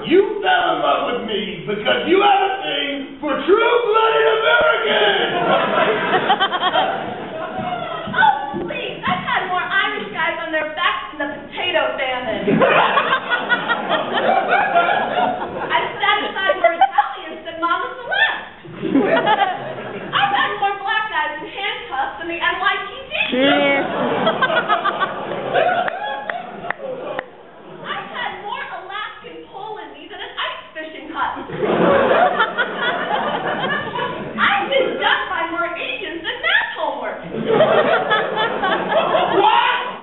You fell in love with me because you have a thing for true-blooded Americans! Oh, please, I've had more Irish guys on their backs than the potato famine. I've sat beside more Italians than Mama Celeste. I've had more black guys in handcuffs than the NYPD.